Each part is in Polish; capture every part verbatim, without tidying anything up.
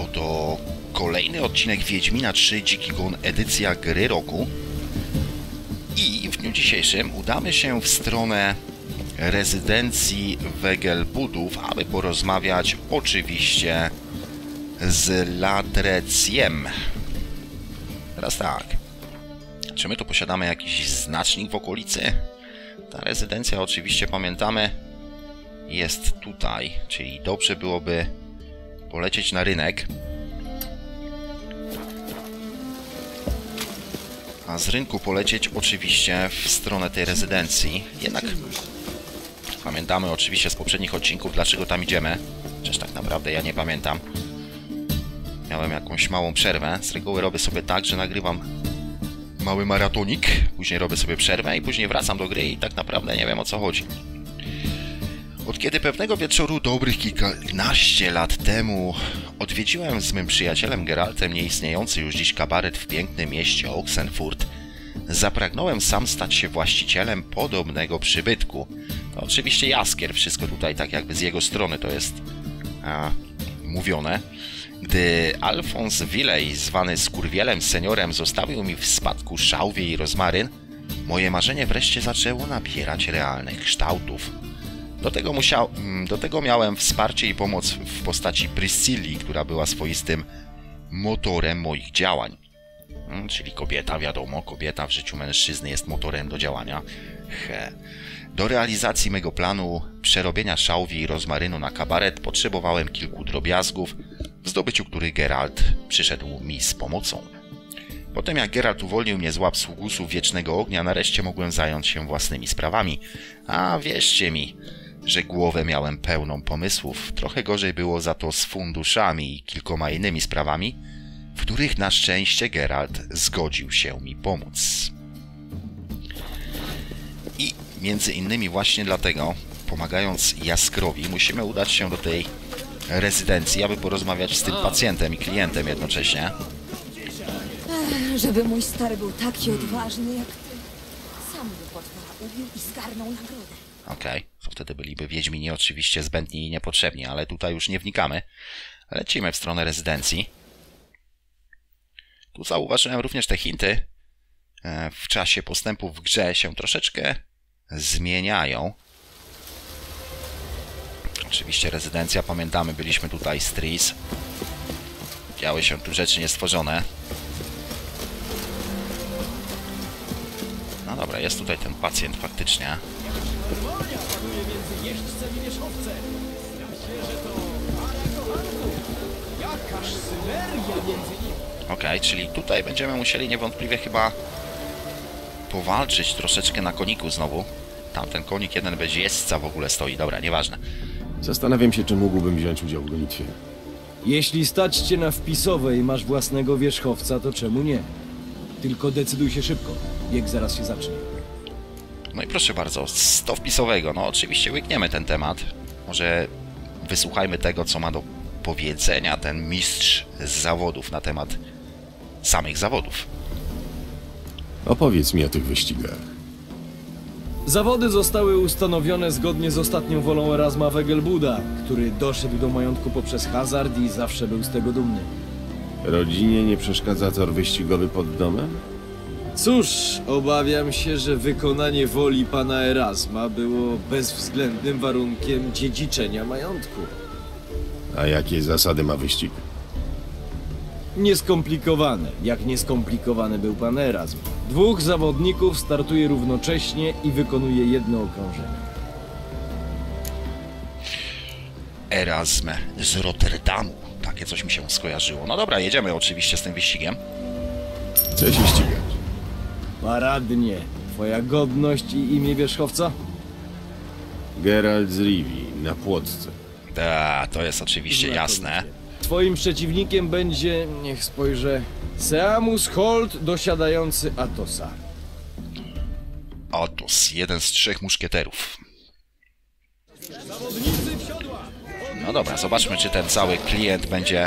Oto kolejny odcinek Wiedźmina trzy Dziki Gon, edycja gry roku. I w dniu dzisiejszym udamy się w stronę rezydencji Wegelbudów, aby porozmawiać oczywiście z Ladreciem. Teraz tak. Czy my tu posiadamy jakiś znacznik w okolicy? Ta rezydencja, oczywiście pamiętamy, jest tutaj, czyli dobrze byłoby polecieć na rynek. A z rynku polecieć oczywiście w stronę tej rezydencji. Jednak pamiętamy oczywiście z poprzednich odcinków, dlaczego tam idziemy. Chociaż tak naprawdę ja nie pamiętam. Miałem jakąś małą przerwę. Z reguły robię sobie tak, że nagrywam mały maratonik, później robię sobie przerwę i później wracam do gry i tak naprawdę nie wiem, o co chodzi. Od kiedy pewnego wieczoru, dobrych kilkanaście lat temu, odwiedziłem z mym przyjacielem Geraltem nieistniejący już dziś kabaret w pięknym mieście Oxenfurt, zapragnąłem sam stać się właścicielem podobnego przybytku. To oczywiście jaskier, wszystko tutaj tak jakby z jego strony to jest a, mówione. Gdy Alfons Willej, zwany Skurwielem seniorem, zostawił mi w spadku szałwię i rozmaryn, moje marzenie wreszcie zaczęło nabierać realnych kształtów. Do tego, musiał, do tego miałem wsparcie i pomoc w postaci Priscilli, która była swoistym motorem moich działań. Czyli kobieta, wiadomo, kobieta w życiu mężczyzny jest motorem do działania. He. Do realizacji mego planu przerobienia szałwi i rozmarynu na kabaret potrzebowałem kilku drobiazgów, w zdobyciu których Geralt przyszedł mi z pomocą. Potem jak Geralt uwolnił mnie z łap sługusów Wiecznego Ognia, nareszcie mogłem zająć się własnymi sprawami. A wierzcie mi, że głowę miałem pełną pomysłów. Trochę gorzej było za to z funduszami i kilkoma innymi sprawami, w których na szczęście Geralt zgodził się mi pomóc. I między innymi właśnie dlatego, pomagając Jaskrowi, musimy udać się do tej rezydencji, aby porozmawiać z tym pacjentem i klientem jednocześnie. Ech, żeby mój stary był taki odważny jak ty. Sam by potwora ubił i zgarnął nagrodę. Okej, okay. To wtedy byliby Wiedźmini oczywiście zbędni i niepotrzebni, ale tutaj już nie wnikamy. Lecimy w stronę rezydencji. Tu zauważyłem również te hinty. W czasie postępu w grze się troszeczkę zmieniają. Oczywiście rezydencja, pamiętamy, byliśmy tutaj z Tris. Działy się tu rzeczy niestworzone. No dobra, jest tutaj ten pacjent faktycznie. Okej, okay, czyli tutaj będziemy musieli niewątpliwie chyba powalczyć troszeczkę na koniku znowu. Tamten konik jeden bez jeźdźca w ogóle stoi. Dobra, nieważne. Zastanawiam się, czy mógłbym wziąć udział w gonitwie. Jeśli stać cię na wpisowej i masz własnego wierzchowca, to czemu nie? Tylko decyduj się szybko. Bieg zaraz się zacznie. No i proszę bardzo, sto wpisowego. No oczywiście łykniemy ten temat. Może wysłuchajmy tego, co ma do powiedzenia ten mistrz z zawodów na temat samych zawodów. Opowiedz mi o tych wyścigach. Zawody zostały ustanowione zgodnie z ostatnią wolą Erasma Wegelbuda, który doszedł do majątku poprzez hazard i zawsze był z tego dumny. Rodzinie nie przeszkadza tor wyścigowy pod domem? Cóż, obawiam się, że wykonanie woli pana Erasma było bezwzględnym warunkiem dziedziczenia majątku. A jakie zasady ma wyścig? Nieskomplikowane, jak nieskomplikowany był pan Erasm. Dwóch zawodników startuje równocześnie i wykonuje jedno okrążenie. Erasm z Rotterdamu. Takie coś mi się skojarzyło. No dobra, jedziemy oczywiście z tym wyścigiem. Chcę się ścigać. Paradnie. Twoja godność i imię wierzchowca? Geralt z Rivii, na Płotce. Da, to jest oczywiście jasne. Twoim przeciwnikiem będzie, niech spojrzę, Seamus Holt dosiadający Atosa. Atos, jeden z trzech muszkieterów. No dobra, zobaczmy, czy ten cały klient będzie...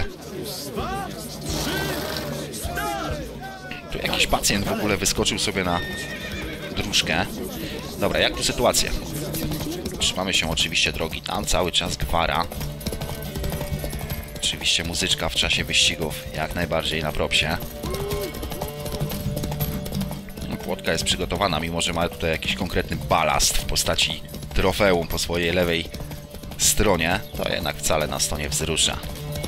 Tu jakiś pacjent w ogóle wyskoczył sobie na dróżkę. Dobra, jak tu sytuacja? Trzymamy się oczywiście drogi, tam cały czas gwara. Oczywiście muzyczka w czasie wyścigów, jak najbardziej na propsie. Płotka jest przygotowana, mimo że ma tutaj jakiś konkretny balast w postaci trofeum po swojej lewej stronie, to jednak wcale nas to nie wzrusza.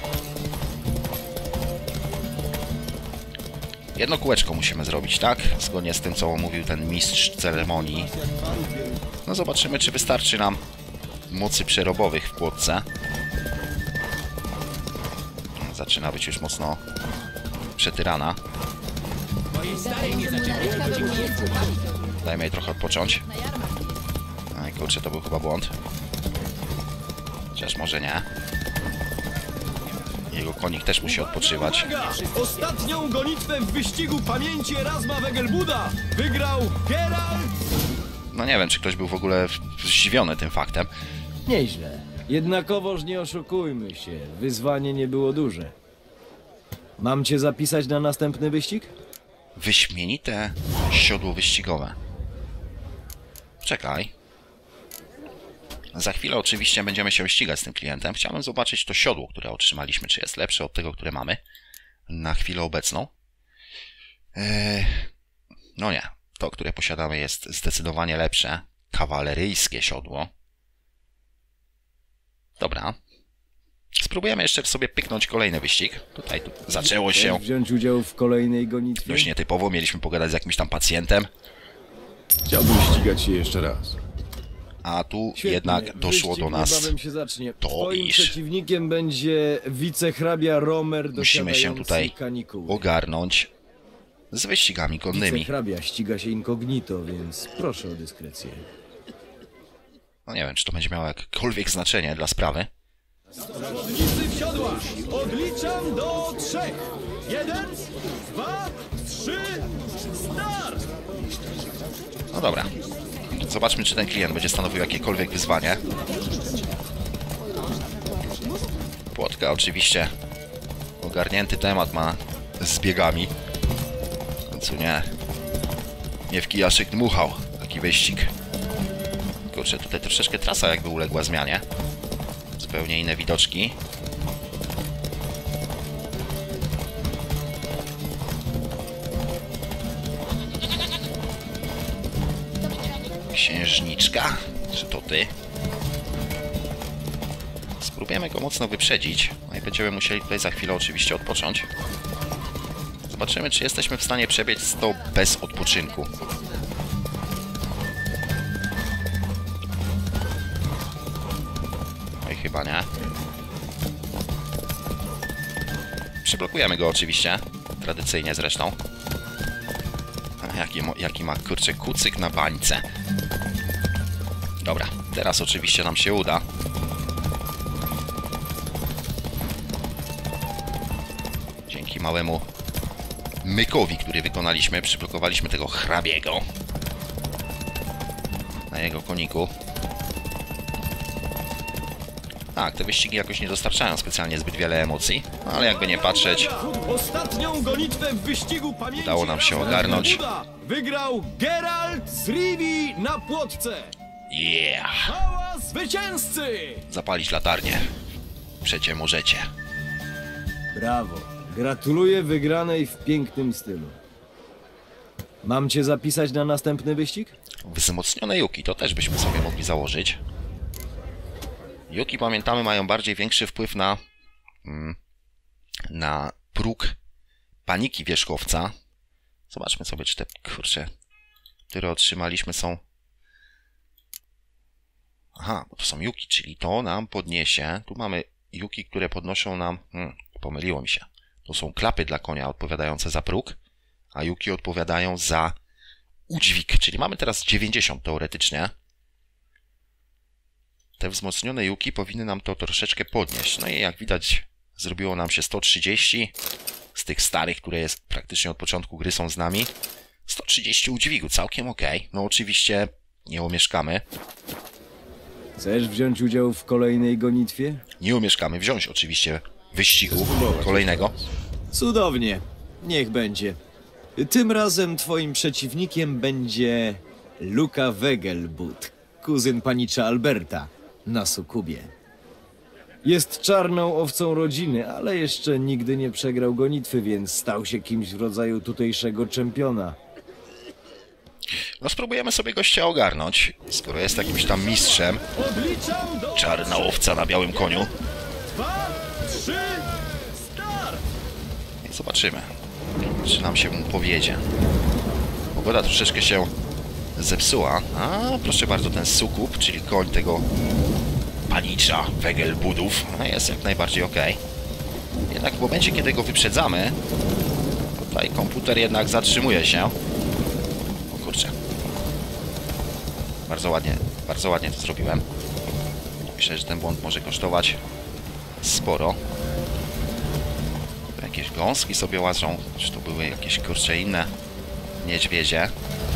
Jedno kółeczko musimy zrobić, tak? Zgodnie z tym, co mówił ten mistrz ceremonii. No zobaczymy, czy wystarczy nam mocy przerobowych w płotce. Zaczyna być już mocno przetyrana. Dajmy jej trochę odpocząć. Aj kurczę, to był chyba błąd. Chociaż może nie. Jego konik też musi odpoczywać. Ostatnią gonitwę w wyścigu pamięci Erasma Wegelbuda wygrał Geralt! No nie wiem, czy ktoś był w ogóle zdziwiony tym faktem. Nieźle. Jednakowoż nie oszukujmy się, wyzwanie nie było duże. Mam cię zapisać na następny wyścig? Wyśmienite siodło wyścigowe. Czekaj. Za chwilę oczywiście będziemy się ścigać z tym klientem. Chciałem zobaczyć to siodło, które otrzymaliśmy, czy jest lepsze od tego, które mamy na chwilę obecną. Eee, no nie. To, które posiadamy, jest zdecydowanie lepsze. Kawaleryjskie siodło. Dobra. Spróbujemy jeszcze sobie pyknąć kolejny wyścig. Tutaj tu zaczęło się Chcesz wziąć udział w kolejnej gonitwie? dość nietypowo. Mieliśmy pogadać z jakimś tam pacjentem. Chciałbym ścigać się jeszcze raz. A tu Świetnie. jednak doszło Wyścig do nas. niebawem się zacznie. to, Twoim iż przeciwnikiem będzie wicehrabia Romer musimy się dosiadający tutaj kanikuły. ogarnąć z wyścigami konnymi. Wicehrabia ściga się incognito, więc proszę o dyskrecję. No nie wiem, czy to będzie miało jakiekolwiek znaczenie dla sprawy. Zawodnicy w siodłach! Odliczam do trzech! Jeden, dwa, trzy, start! No dobra. Zobaczmy, czy ten klient będzie stanowił jakiekolwiek wyzwanie. Płotka oczywiście ogarnięty temat ma z biegami. W końcu nie. Nie w kijaszek dmuchał. Taki wyścig. Kurczę, tutaj troszeczkę trasa jakby uległa zmianie. Zupełnie inne widoczki. Księżniczka? Czy to ty? Spróbujemy go mocno wyprzedzić. No i będziemy musieli tutaj za chwilę oczywiście odpocząć. Zobaczymy, czy jesteśmy w stanie przebiec to bez odpoczynku. Oj, chyba nie. Przyblokujemy go oczywiście. Tradycyjnie zresztą. Jaki, jaki ma, kurczę, kucyk na bańce. Dobra, teraz oczywiście nam się uda. Dzięki małemu mykowi, który wykonaliśmy, przyblokowaliśmy tego hrabiego na jego koniku. Tak, te wyścigi jakoś nie dostarczają specjalnie zbyt wiele emocji, no, ale jakby nie patrzeć, Ostatnią gonitwę w wyścigu pamięci udało nam się ogarnąć. wygrał Geralt z Rivii na płotce. Yeah! Chwała zwycięzcy! Zapalić latarnię. Przecie możecie. Brawo. Gratuluję wygranej w pięknym stylu. Mam cię zapisać na następny wyścig? Wzmocnione Yuki, to też byśmy sobie mogli założyć. Yuki, pamiętamy, mają bardziej większy wpływ na mm, na próg paniki wierzchowca. Zobaczmy sobie, czy te, kurczę, które otrzymaliśmy są... Aha, bo to są Yuki, czyli to nam podniesie. Tu mamy Yuki, które podnoszą nam... Hmm, pomyliło mi się. To są klapy dla konia odpowiadające za próg, a Yuki odpowiadają za udźwig, czyli mamy teraz dziewięćdziesiąt teoretycznie. Te wzmocnione Yuki powinny nam to troszeczkę podnieść. No i jak widać, zrobiło nam się sto trzydzieści z tych starych, które jest praktycznie od początku gry są z nami. sto trzydzieści udźwigu, całkiem ok. No oczywiście nie omieszkamy. Chcesz wziąć udział w kolejnej gonitwie? Nie omieszkamy wziąć oczywiście wyścigu kolejnego. Cudownie. Niech będzie. Tym razem twoim przeciwnikiem będzie Luca Wegelbud, kuzyn panicza Alberta na Sukubie. Jest czarną owcą rodziny, ale jeszcze nigdy nie przegrał gonitwy, więc stał się kimś w rodzaju tutejszego czempiona. No spróbujemy sobie gościa ogarnąć, skoro jest jakimś tam mistrzem. Odliczam do... Czarna owca na białym koniu. Dwa, trzy, start! I zobaczymy, czy nam się mu powiedzie. Pogoda troszeczkę się zepsuła. A, proszę bardzo, ten sukup, czyli koń tego panicza Wegelbudów, no jest jak najbardziej ok. Jednak w momencie, kiedy go wyprzedzamy, tutaj komputer jednak zatrzymuje się. O kurczę. Bardzo ładnie, bardzo ładnie to zrobiłem. Myślę, że ten błąd może kosztować sporo. Tu jakieś gąski sobie łażą, czy to były jakieś kurcze inne niedźwiedzie.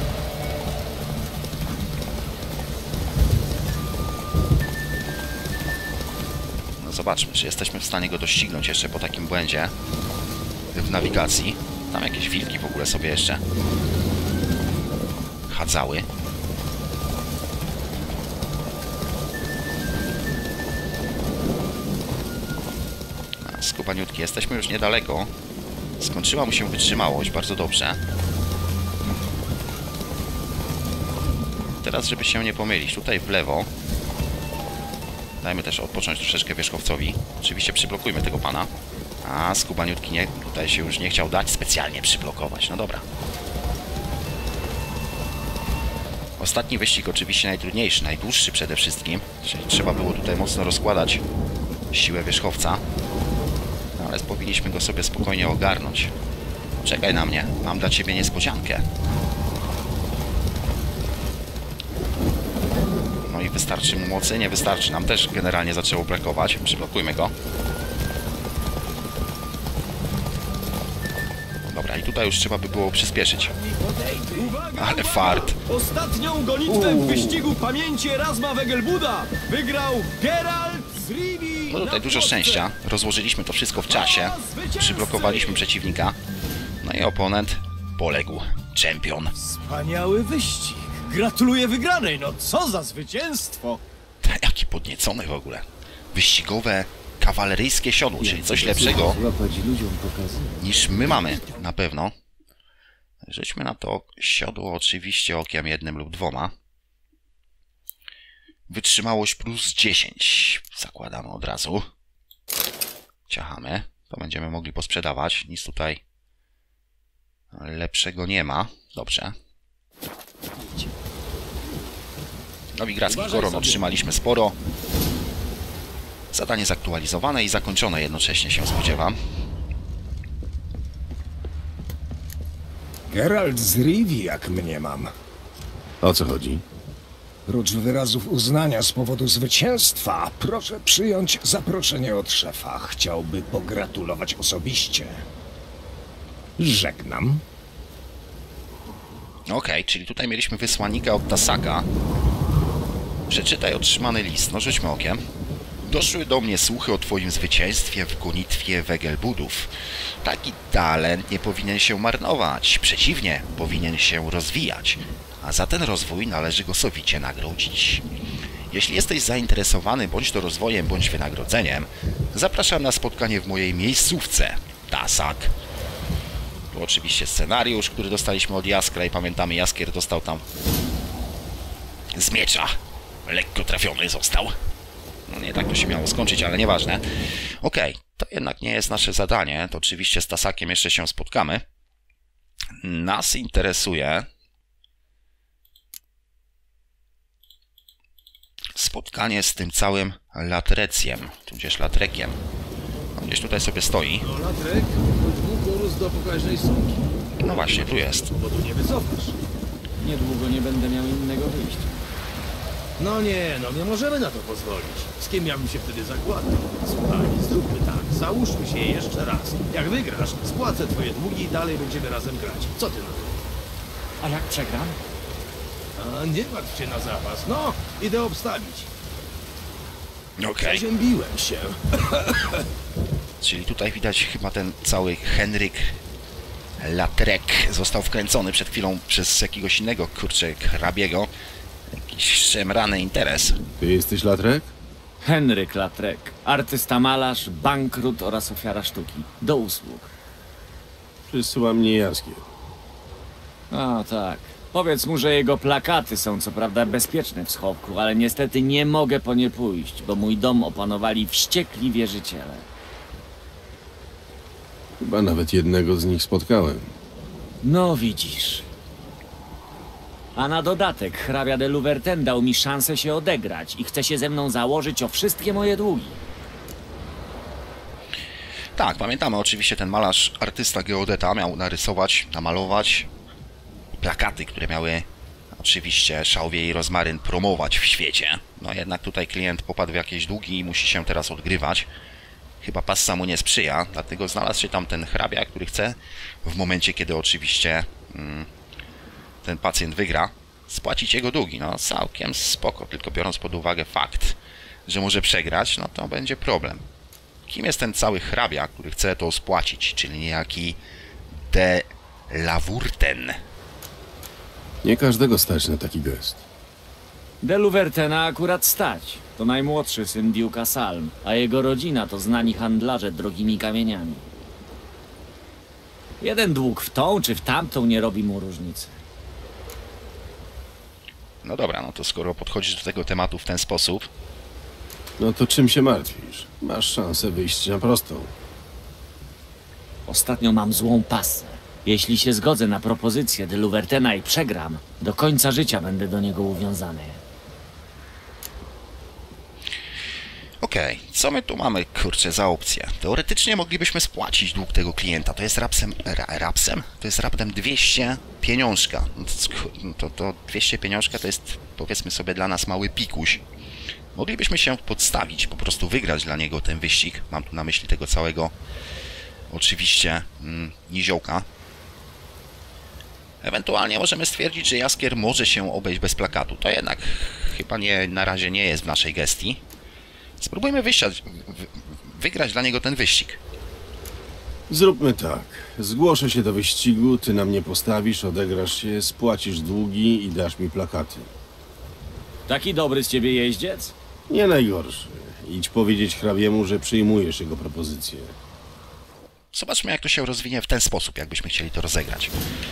No zobaczmy, czy jesteśmy w stanie go doścignąć jeszcze po takim błędzie w nawigacji. Tam jakieś wilki w ogóle sobie jeszcze chadzały. Skubaniutki, jesteśmy już niedaleko. Skończyła mu się wytrzymałość, bardzo dobrze. Teraz, żeby się nie pomylić, tutaj w lewo. Dajmy też odpocząć troszeczkę wierzchowcowi. Oczywiście przyblokujmy tego pana. A, skubaniutki nie, tutaj się już nie chciał dać specjalnie przyblokować. No dobra. Ostatni wyścig oczywiście najtrudniejszy, najdłuższy przede wszystkim. Czyli trzeba było tutaj mocno rozkładać siłę wierzchowca. No, ale powinniśmy go sobie spokojnie ogarnąć. Czekaj na mnie, mam dla ciebie niespodziankę. No i wystarczy mu mocy? Nie wystarczy. Nam też generalnie zaczęło brakować. Przyblokujmy go. Dobra, i tutaj już trzeba by było przyspieszyć. Ale fart. Ostatnią gonitwę w wyścigu pamięci Erasma Wegelbuda wygrał Geralt z Rivii. No tutaj dużo szczęścia. Rozłożyliśmy to wszystko w czasie. Przyblokowaliśmy przeciwnika. No i oponent poległ. Czempion. Wspaniały wyścig. Gratuluję wygranej. No co za zwycięstwo. Jaki podniecony w ogóle. Wyścigowe, kawaleryjskie siodło, czyli coś lepszego niż my mamy, na pewno. Rzućmy na to siodło oczywiście okiem jednym lub dwoma. Wytrzymałość plus dziesięć. Zakładamy od razu. Ciachamy. To będziemy mogli posprzedawać. Nic tutaj lepszego nie ma. Dobrze. Nowigradzkich koron otrzymaliśmy sporo. Zadanie zaktualizowane i zakończone jednocześnie się spodziewam. Geralt z Rivii, jak mniemam. O co chodzi? Prócz wyrazów uznania z powodu zwycięstwa, proszę przyjąć zaproszenie od szefa. Chciałby pogratulować osobiście. Żegnam. Okej, okay, czyli tutaj mieliśmy wysłannika od Tasaka. Przeczytaj otrzymany list. No rzućmy okiem. Doszły do mnie słuchy o twoim zwycięstwie w gonitwie Wegelbudów. Taki talent nie powinien się marnować. Przeciwnie, powinien się rozwijać. A za ten rozwój należy go sowicie nagrodzić. Jeśli jesteś zainteresowany bądź to rozwojem, bądź wynagrodzeniem, zapraszam na spotkanie w mojej miejscówce. Tasak. Tu oczywiście scenariusz, który dostaliśmy od Jaskra i pamiętamy, Jaskier dostał tam z miecza. Lekko trafiony został. No nie tak to się miało skończyć, ale nieważne. Okej, okay, to jednak nie jest nasze zadanie. To oczywiście z Tasakiem jeszcze się spotkamy. Nas interesuje spotkanie z tym całym Latrecjem, tudzież Latrekiem. On gdzieś tutaj sobie stoi. No Latrek, dwóch urósł do pokaźnej sumki. No właśnie, tu jest. Bo tu nie wycofasz. Niedługo nie będę miał innego wyjścia. No nie, no nie możemy na to pozwolić. Z kim ja bym się wtedy zakładał? Słuchaj, zróbmy tak, załóżmy się jeszcze raz. Jak wygrasz, spłacę twoje długi i dalej będziemy razem grać. Co ty na to? A jak przegram? A nie martw się na zapas. No, idę obstawić. Okej. Okay. Ziębiłem się. Czyli tutaj widać chyba ten cały Henryk Latrek został wkręcony przed chwilą przez jakiegoś innego, kurczę, hrabiego. Jakiś szemrany interes. Ty jesteś Latrek? Henryk Latrek, artysta malarz, bankrut oraz ofiara sztuki. Do usług. Przysyła mnie Jaskier. A tak. Powiedz mu, że jego plakaty są co prawda bezpieczne w schowku, ale niestety nie mogę po nie pójść, bo mój dom opanowali wściekli wierzyciele. Chyba nawet jednego z nich spotkałem. No widzisz. A na dodatek hrabia de Louverten dał mi szansę się odegrać i chce się ze mną założyć o wszystkie moje długi. Tak, pamiętamy oczywiście ten malarz, artysta geodeta miał narysować, namalować plakaty, które miały oczywiście Szałwiej i Rozmaryn promować w świecie. No jednak tutaj klient popadł w jakieś długi i musi się teraz odgrywać. Chyba passa mu nie sprzyja, dlatego znalazł się tam ten hrabia, który chce w momencie, kiedy oczywiście mm, ten pacjent wygra, spłacić jego długi. No całkiem spoko, tylko biorąc pod uwagę fakt, że może przegrać, no to będzie problem. Kim jest ten cały hrabia, który chce to spłacić, czyli niejaki de Louverten? Nie każdego stać na taki gest. De Louvertena akurat stać. To najmłodszy syn Duke'a Salm, a jego rodzina to znani handlarze drogimi kamieniami. Jeden dług w tą czy w tamtą nie robi mu różnicy. No dobra, no to skoro podchodzisz do tego tematu w ten sposób, No to czym się martwisz? Masz szansę wyjść na prostą. Ostatnio mam złą pasę. Jeśli się zgodzę na propozycję de Louvertena i przegram, do końca życia będę do niego uwiązany. okej, co my tu mamy, kurczę, za opcję? Teoretycznie moglibyśmy spłacić dług tego klienta. To jest rapsem, ra, rapsem? To jest raptem dwieście pieniążka. No to, to, to dwieście pieniążka to jest, powiedzmy sobie, dla nas mały pikuś. Moglibyśmy się podstawić, po prostu wygrać dla niego ten wyścig. Mam tu na myśli tego całego, oczywiście, mm, niziołka. Ewentualnie możemy stwierdzić, że Jaskier może się obejść bez plakatu. To jednak chyba nie, na razie nie jest w naszej gestii. Spróbujmy wysiać, wygrać dla niego ten wyścig. Zróbmy tak. Zgłoszę się do wyścigu, ty na mnie postawisz, odegrasz się, spłacisz długi i dasz mi plakaty. Taki dobry z ciebie jeździec? Nie najgorszy. Idź powiedzieć hrabiemu, że przyjmujesz jego propozycję. Zobaczmy, jak to się rozwinie w ten sposób, jakbyśmy chcieli to rozegrać.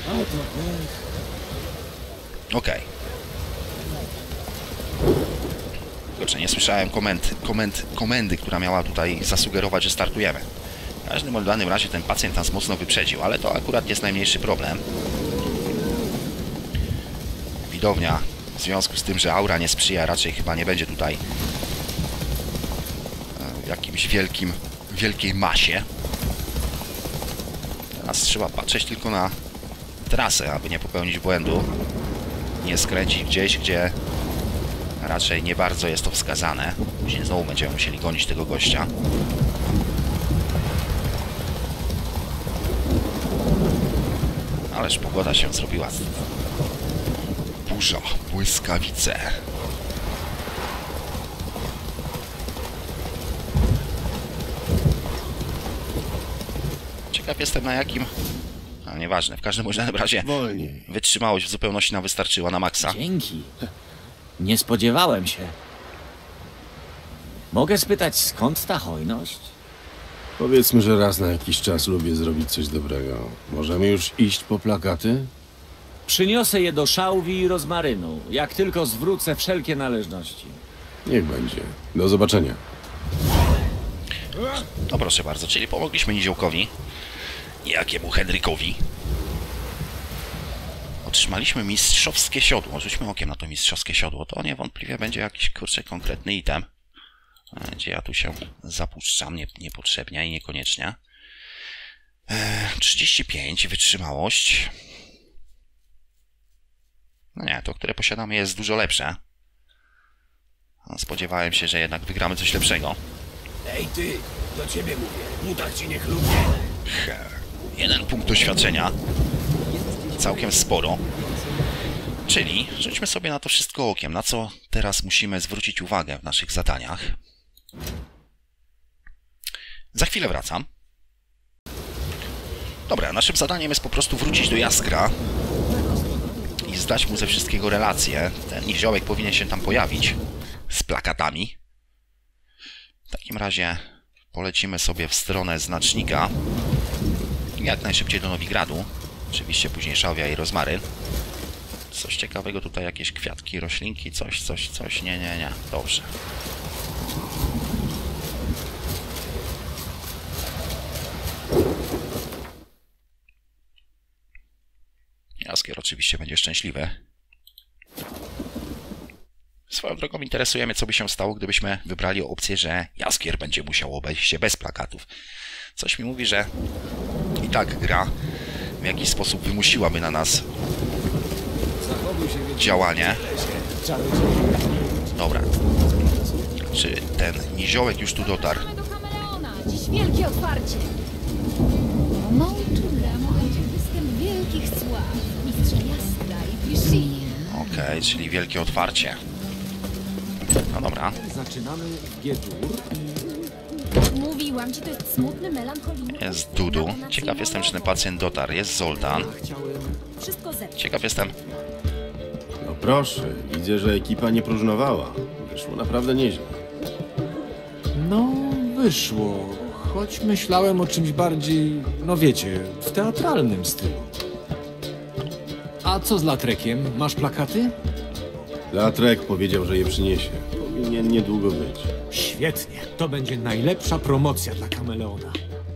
Okej. Kurczę, nie słyszałem komend, komend, komendy, która miała tutaj zasugerować, że startujemy. W każdym danym razie ten pacjent nas mocno wyprzedził, ale to akurat jest najmniejszy problem. Widownia, w związku z tym, że aura nie sprzyja, raczej chyba nie będzie tutaj w jakimś wielkim, wielkiej masie. Teraz trzeba patrzeć tylko na trasę, aby nie popełnić błędu. Nie skręcić gdzieś, gdzie raczej nie bardzo jest to wskazane. Później znowu będziemy musieli gonić tego gościa. Ależ pogoda się zrobiła. Burza, błyskawice. Ciekaw jestem, na jakim... A nieważne, w każdym razie Wolniej. wytrzymałość w zupełności nam wystarczyła na maksa. Dzięki. Nie spodziewałem się. Mogę spytać, skąd ta hojność? Powiedzmy, że raz na jakiś czas lubię zrobić coś dobrego. Możemy już iść po plakaty? Przyniosę je do Szałwi i Rozmarynu, jak tylko zwrócę wszelkie należności. Niech będzie. Do zobaczenia. No proszę bardzo, czyli pomogliśmy niziołkowi, jakiemu Henrykowi. Otrzymaliśmy mistrzowskie siodło. Rzućmy okiem na to mistrzowskie siodło. To niewątpliwie będzie jakiś, kurczę, konkretny item. Gdzie ja tu się zapuszczam nie, niepotrzebnie i niekoniecznie. Eee, trzydzieści pięć, wytrzymałość. No nie, to, które posiadamy, jest dużo lepsze. Spodziewałem się, że jednak wygramy coś lepszego. Ej ty, do ciebie mówię. Mutak ci nie chlubnie. He, jeden punkt doświadczenia. Całkiem sporo. Czyli rzućmy sobie na to wszystko okiem, na co teraz musimy zwrócić uwagę w naszych zadaniach. Za chwilę wracam. Dobra, naszym zadaniem jest po prostu wrócić do Jaskra i zdać mu ze wszystkiego relacje. Ten niziołek powinien się tam pojawić z plakatami. W takim razie polecimy sobie w stronę znacznika. Jak najszybciej do Nowigradu. Oczywiście później szałwia i rozmaryn. Coś ciekawego tutaj, jakieś kwiatki, roślinki, coś, coś, coś. Nie, nie, nie. Dobrze. Jaskier oczywiście będzie szczęśliwy. Swoją drogą interesuje mnie, co by się stało, gdybyśmy wybrali opcję, że Jaskier będzie musiał obejść się bez plakatów. Coś mi mówi, że i tak gra w jakiś sposób wymusiłaby na nas działanie. Dobra. Czy ten niziołek już tu dotarł? Do Kameleona! Dziś wielkie otwarcie! Mączula będzie występ wielkich sław. Mistrza Jaskra i Priscilla. Okej, okay, czyli wielkie otwarcie. No dobra. Zaczynamy w G-dur. Mówiłam ci, to jest smutny, melancholijny... Jest Dudu. Ciekaw jestem, czy ten pacjent dotarł. Jest Zoltan. Wszystko ze Ciekaw jestem... No proszę, widzę, że ekipa nie próżnowała. Wyszło naprawdę nieźle. No, wyszło. Choć myślałem o czymś bardziej, no wiecie, w teatralnym stylu. A co z Latrekiem? Masz plakaty? Latrek powiedział, że je przyniesie. Powinien niedługo być. Świetnie. To będzie najlepsza promocja dla Kameleona.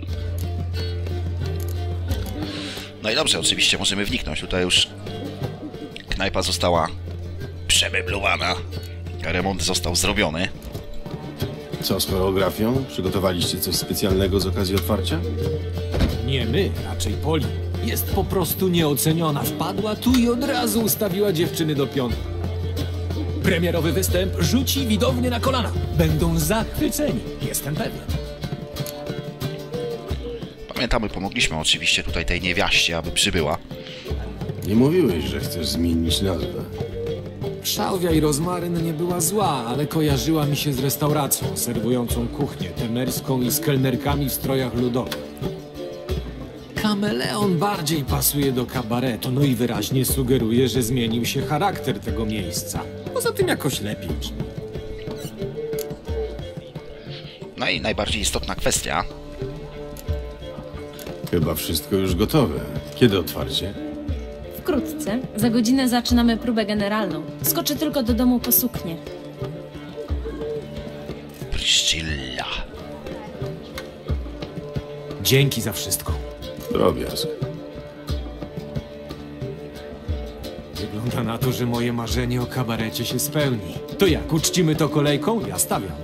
No i dobrze, oczywiście możemy wniknąć. Tutaj już knajpa została przemeblowana. Remont został zrobiony. Co z choreografią? Przygotowaliście coś specjalnego z okazji otwarcia? Nie my, raczej Poli. Jest po prostu nieoceniona. Wpadła tu i od razu ustawiła dziewczyny do pionu. Premierowy występ rzuci widownię na kolana. Będą zachwyceni, jestem pewien. Pamiętamy, pomogliśmy oczywiście tutaj tej niewiaście, aby przybyła. Nie mówiłeś, że chcesz zmienić nazwę. Szałwia i rozmaryn nie była zła, ale kojarzyła mi się z restauracją serwującą kuchnię temerską i z kelnerkami w strojach ludowych. Kameleon bardziej pasuje do kabaretu, no i wyraźnie sugeruje, że zmienił się charakter tego miejsca. Poza tym jakoś lepiej brzmi. No i najbardziej istotna kwestia. Chyba wszystko już gotowe. Kiedy otwarcie? Wkrótce. Za godzinę zaczynamy próbę generalną. Skoczę tylko do domu po suknię. Priscilla. Dzięki za wszystko. Drobiazg. Wygląda na to, że moje marzenie o kabarecie się spełni. To jak, uczcimy to kolejką? Ja stawiam.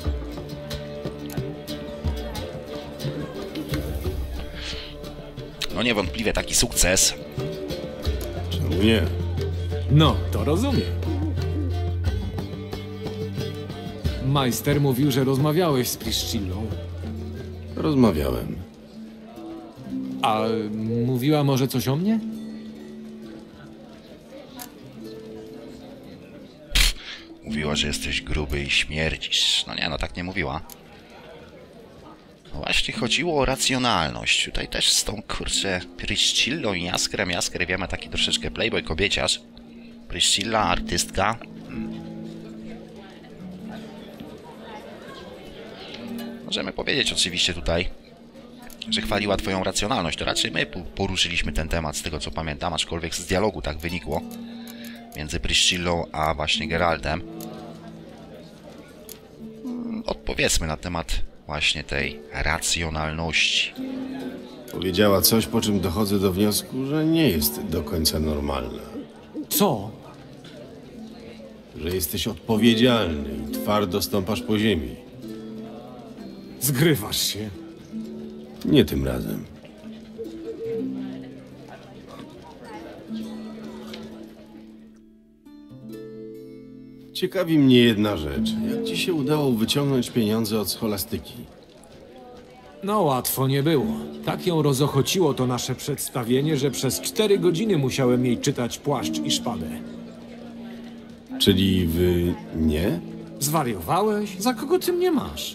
No niewątpliwie taki sukces. Czemu nie? No, to rozumiem. Majster mówił, że rozmawiałeś z Priscillą. Rozmawiałem. A mówiła może coś o mnie? Mówiła, że jesteś gruby i śmierdzisz. No nie, no tak nie mówiła. No właśnie chodziło o racjonalność. Tutaj też z tą, kurczę, Priscillą i Jaskrem. Jaskier, wiemy, taki troszeczkę playboy, kobieciarz. Priscilla, artystka. Hmm. Możemy powiedzieć oczywiście tutaj, że chwaliła twoją racjonalność. To raczej my poruszyliśmy ten temat, z tego co pamiętam, aczkolwiek z dialogu tak wynikło między Priscillą a właśnie Geraltem. Odpowiedzmy na temat właśnie tej racjonalności. Powiedziała coś, po czym dochodzę do wniosku, że nie jest do końca normalna. Co? Że jesteś odpowiedzialny i twardo stąpasz po ziemi. Zgrywasz się. Nie tym razem. Ciekawi mnie jedna rzecz. Jak ci się udało wyciągnąć pieniądze od scholastyki? No łatwo nie było. Tak ją rozochociło to nasze przedstawienie, że przez cztery godziny musiałem jej czytać Płaszcz i Szpadę. Czyli wy nie? Zwariowałeś? Za kogo ty mnie masz?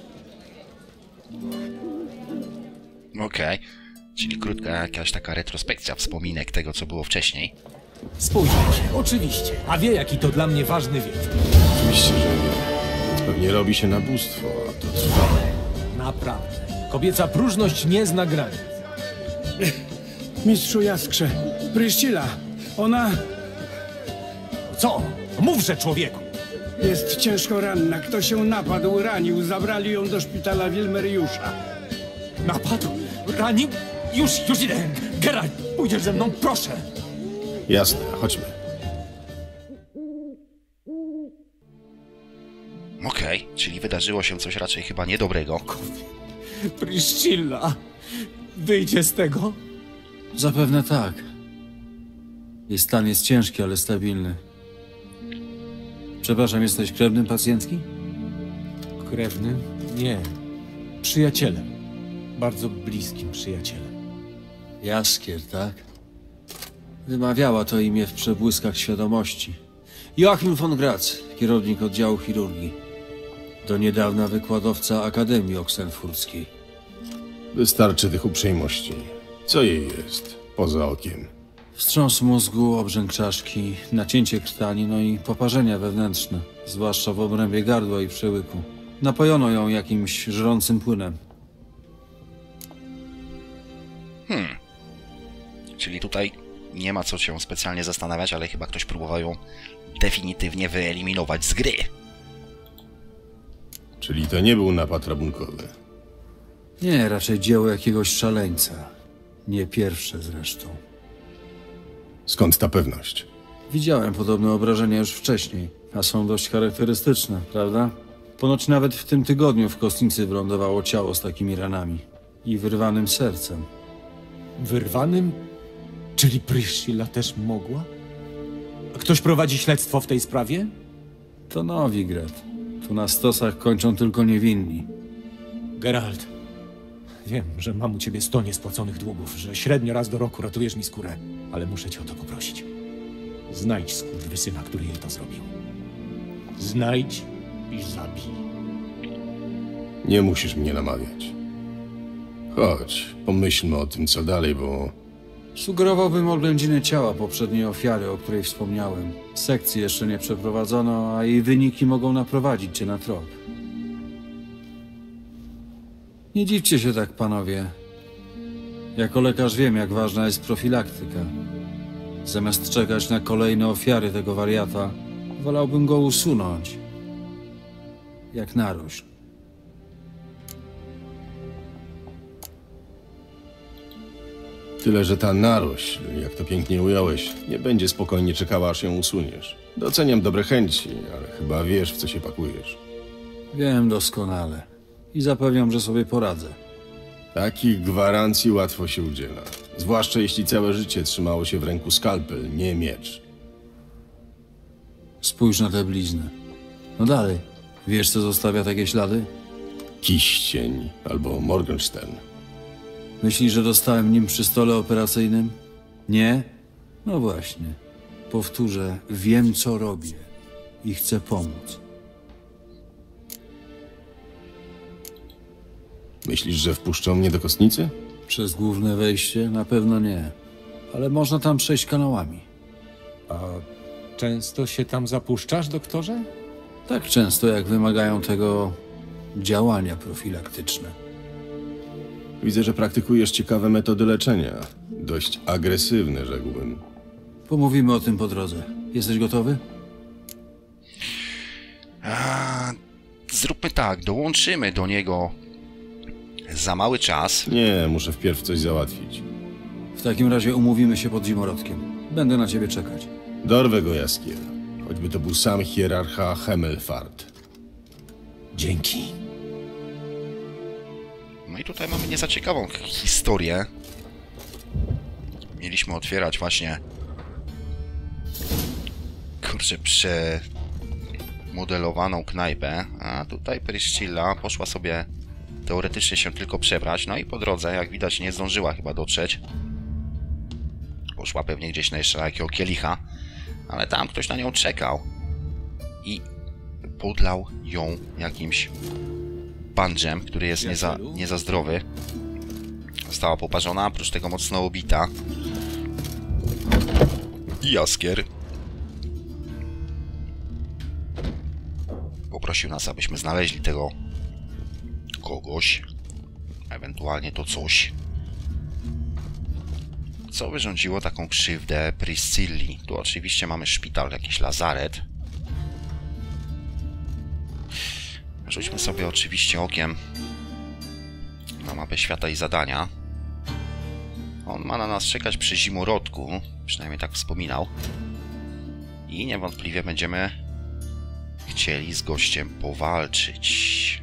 Okej. Okay. Czyli krótka jakaś taka retrospekcja wspominek tego, co było wcześniej. Spójrzcie się, oczywiście. A wie, jaki to dla mnie ważny wiek. Oczywiście, że nie. Pewnie robi się nabóstwo, a to trwa. Naprawdę. Kobieca próżność nie zna granic. Mistrzu Jaskrze, Pryszcila, ona Co? Mówże, człowieku! jest ciężko ranna. Ktoś ją napadł, ranił. Zabrali ją do szpitala Wilmeriusza. Napadł? Ranił? Już, już idę! Geralt, pójdziesz ze mną, proszę! Jasne, chodźmy. Okej, czyli wydarzyło się coś raczej chyba niedobrego. Priscilla wyjdzie z tego? Zapewne tak. Jej stan jest ciężki, ale stabilny. Przepraszam, jesteś krewnym pacjentki? Krewnym? Nie. Przyjacielem. Bardzo bliskim przyjacielem. Jaskier, tak? Wymawiała to imię w przebłyskach świadomości. Joachim von Graz, kierownik oddziału chirurgii. Do niedawna wykładowca Akademii Oksenfurckiej. Wystarczy tych uprzejmości. Co jej jest, poza okiem? Wstrząs mózgu, obrzęk czaszki, nacięcie krtani, no i poparzenia wewnętrzne, zwłaszcza w obrębie gardła i przełyku. Napojono ją jakimś żrącym płynem. Hmm. Czyli tutaj nie ma co się specjalnie zastanawiać, ale chyba ktoś próbował ją definitywnie wyeliminować z gry. Czyli to nie był napad rabunkowy. Nie, raczej dzieło jakiegoś szaleńca. Nie pierwsze zresztą. Skąd ta pewność? Widziałem podobne obrażenia już wcześniej, a są dość charakterystyczne, prawda? Ponoć nawet w tym tygodniu w kostnicy wylądowało ciało z takimi ranami i wyrwanym sercem. Wyrwanym? Czyli Priscilla też mogła? Ktoś prowadzi śledztwo w tej sprawie? To Nowigrad. Tu na stosach kończą tylko niewinni. Geralt, wiem, że mam u ciebie sto niespłaconych długów, że średnio raz do roku ratujesz mi skórę, ale muszę cię o to poprosić. Znajdź skurwysyna, który jej to zrobił. Znajdź i zabij. Nie musisz mnie namawiać. Chodź, pomyślmy o tym, co dalej, bo... Sugerowałbym oględziny ciała poprzedniej ofiary, o której wspomniałem. Sekcji jeszcze nie przeprowadzono, a jej wyniki mogą naprowadzić cię na trop. Nie dziwcie się tak, panowie. Jako lekarz wiem, jak ważna jest profilaktyka. Zamiast czekać na kolejne ofiary tego wariata, wolałbym go usunąć. Jak narośl. Tyle, że ta narośl, jak to pięknie ująłeś, nie będzie spokojnie czekała, aż ją usuniesz. Doceniam dobre chęci, ale chyba wiesz, w co się pakujesz. Wiem doskonale. I zapewniam, że sobie poradzę. Takich gwarancji łatwo się udziela. Zwłaszcza jeśli całe życie trzymało się w ręku skalpel, nie miecz. Spójrz na tę bliznę. No dalej. Wiesz, co zostawia takie ślady? Kiścień albo Morgenstern. Myślisz, że dostałem nim przy stole operacyjnym? Nie? No właśnie. Powtórzę, wiem, co robię i chcę pomóc. Myślisz, że wpuszczą mnie do kostnicy? Przez główne wejście? Na pewno nie. Ale można tam przejść kanałami. A często się tam zapuszczasz, doktorze? Tak często, jak wymagają tego działania profilaktyczne. Widzę, że praktykujesz ciekawe metody leczenia. Dość agresywne, rzekłbym. Pomówimy o tym po drodze. Jesteś gotowy? A, zróbmy tak, dołączymy do niego za mały czas. Nie, muszę wpierw coś załatwić. W takim razie umówimy się pod zimorodkiem. Będę na ciebie czekać. Dorwę go, Jaskier. Choćby to był sam hierarcha Hemelfart. Dzięki. No i tutaj mamy nie za ciekawą historię. Mieliśmy otwierać właśnie... Kurczę, przemodelowaną knajpę, a tutaj Priscilla poszła sobie teoretycznie się tylko przebrać, no i po drodze, jak widać, nie zdążyła chyba dotrzeć. Poszła pewnie gdzieś na jeszcze jakiego kielicha, ale tam ktoś na nią czekał i podlał ją jakimś bandżem, który jest nie za, nie za zdrowy. Została poparzona, oprócz tego mocno obita. I Jaskier poprosił nas, abyśmy znaleźli tego kogoś. ewentualnie to coś, co wyrządziło taką krzywdę Priscilli. Tu oczywiście mamy szpital, jakiś lazaret. Rzućmy sobie oczywiście okiem na mapę świata i zadania. On ma na nas czekać przy zimorodku, przynajmniej tak wspominał. I niewątpliwie będziemy chcieli z gościem powalczyć.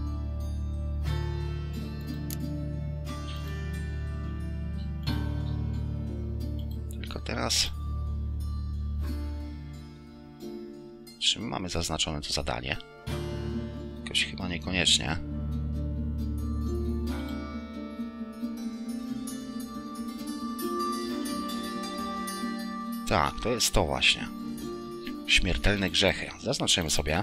Tylko teraz... Czy my mamy zaznaczone to zadanie? Jakoś chyba niekoniecznie. Tak, to jest to właśnie. Śmiertelne grzechy. Zaznaczymy sobie.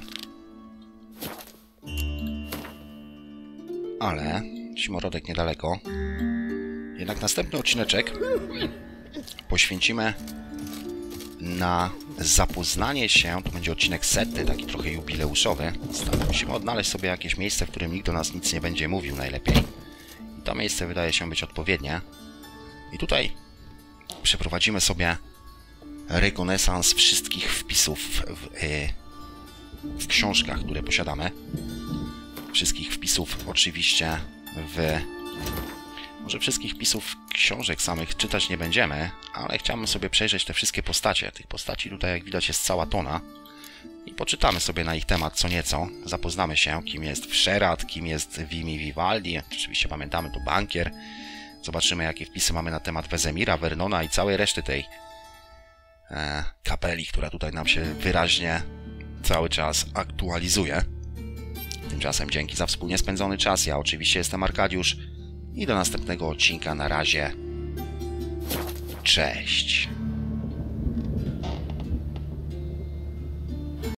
Ale zimorodek niedaleko. Jednak następny odcineczek poświęcimy na zapoznanie się. To będzie odcinek setny, taki trochę jubileuszowy. Musimy odnaleźć sobie jakieś miejsce, w którym nikt do nas nic nie będzie mówił najlepiej. I to miejsce wydaje się być odpowiednie. I tutaj przeprowadzimy sobie rekonesans wszystkich wpisów w, w książkach, które posiadamy. Wszystkich wpisów oczywiście w... Może wszystkich wpisów książek samych czytać nie będziemy, ale chciałbym sobie przejrzeć te wszystkie postacie. Tych postaci tutaj, jak widać, jest cała tona. I poczytamy sobie na ich temat co nieco. Zapoznamy się, kim jest Wszerat, kim jest Vimy Vivaldi. Oczywiście pamiętamy, to bankier. Zobaczymy, jakie wpisy mamy na temat Wezemira, Vernona i całej reszty tej e, kapeli, która tutaj nam się wyraźnie cały czas aktualizuje. Tymczasem dzięki za wspólnie spędzony czas. Ja oczywiście jestem Arkadiusz i do następnego odcinka. Na razie. Cześć.